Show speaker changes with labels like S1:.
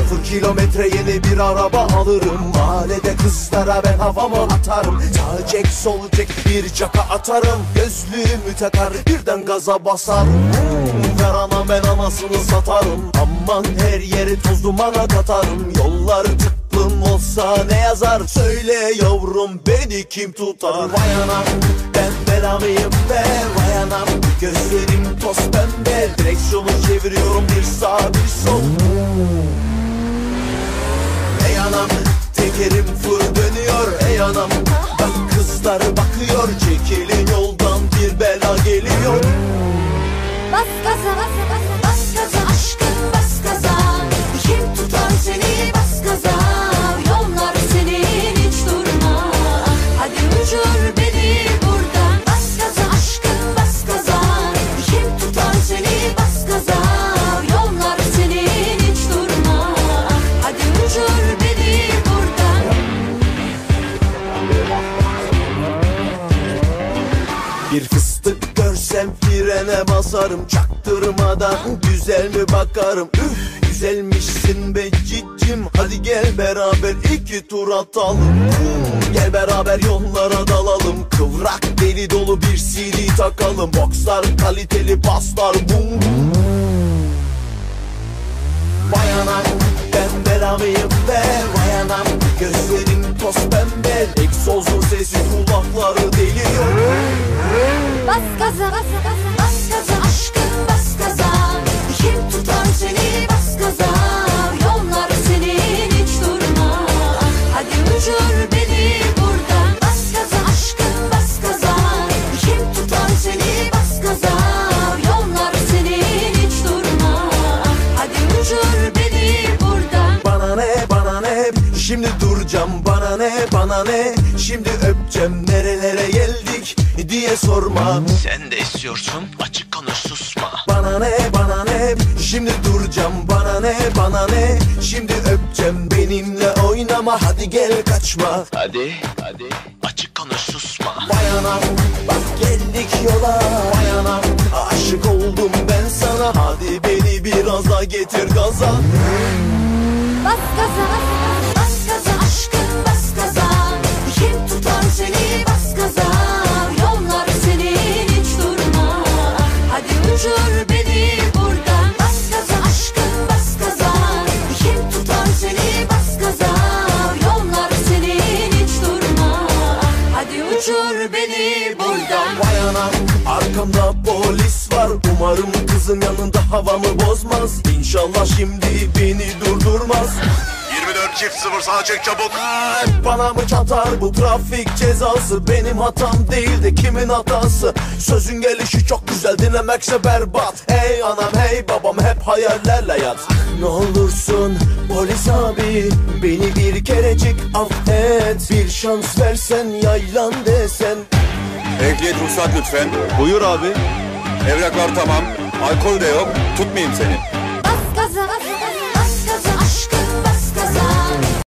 S1: Sıfır kilometre yeni bir araba alırım. Mahallede kızlara ben havamı atarım. Sağ çek sol çek bir caka atarım. Gözlüğümü takar birden gaza basarım. Ver ana ben anasını satarım. Aman her yeri toz dumana katarım. Yollar tıklım olsa ne yazar? Söyle yavrum beni kim tutar? Vay anam ben belamıyım be. Vay anam gözlerim toz pembe. Direksiyonu çeviriyorum bir sağ bir sol. Ey anam tekerim fır dönüyor. Ey anam bak kızlar bakıyor. Çekilin yoldan bir bela geliyor.
S2: Bas gaza bas gaza bas gaza aşkım bas gaza. Kim tutar seni bas gaza. Yollar senin hiç durma. Hadi uçur beni buradan. Bas gaza aşkım bas gaza. Kim tutar seni bas gaza. Yollar senin hiç durma. Hadi uçur beni buradan.
S1: Bir fıstık görsem frene basarım. Çaktırmadan güzel mi bakarım. Üf güzelmişsin be cicim. Hadi gel beraber iki tur atalım. Gel beraber yollara dalalım. Kıvrak deli dolu bir CD takalım. Boxlar kaliteli paslar bum bum. Vay anam ben belamıyım be. Vay anam gözlerim toz pembe. Egzozun sesi kulakları deliyor.
S2: Bas gaza bas gaza bas gaza aşkım bas gaza. Kim tutar seni bas gaza. Yollar senin hiç durma. Hadi uçur beni buradan. Bas gaza aşkım bas gaza. Kim tutar seni bas gaza. Yollar senin hiç durma. Hadi uçur beni buradan.
S1: Bana ne bana ne şimdi duracağım. Bana ne bana ne şimdi öpeceğim. Nerelere geldik diye sorma.
S3: Sen de istiyorsun açık konuş susma.
S1: Bana ne bana ne şimdi duracağım. Bana ne bana ne şimdi öpeceğim. Benimle oynama hadi gel kaçma.
S3: Hadi açık konuş susma.
S1: Vay anam bak geldik yola. Vay anam aşık oldum ben sana. Hadi beni biraz daha getir gaza.
S2: Bas gaza bas gaza aşkım bas gaza. Kim tutar seni bas gaza. Yollar senin hiç durma. Hadi uçur beni buradan. Bas gaza aşkım bas gaza. Kim tutar seni bas gaza. Yollar senin hiç durma. Hadi uçur beni buradan.
S1: Vay anam arkamda polis var. Umarım kızın yanında havamı bozmaz. İnşallah şimdi beni durdurmaz.
S3: 24-0 sağa çek çabuk.
S1: Bana mı çatar bu trafik cezası? Benim hatam değil de kimin hatası? Sözün gelişi çok güzel dinlemekse berbat. Hey anam hey babam hep hayallerle yat. Ne olursun polis abi beni bir kerecik affet. Bir şans versen yaylan desen.
S4: Ehliyet ruhsat lütfen.
S1: Buyur abi.
S4: Evraklar tamam. Alkol de yok. Tutmayayım seni.
S2: Bas gaza bas gaza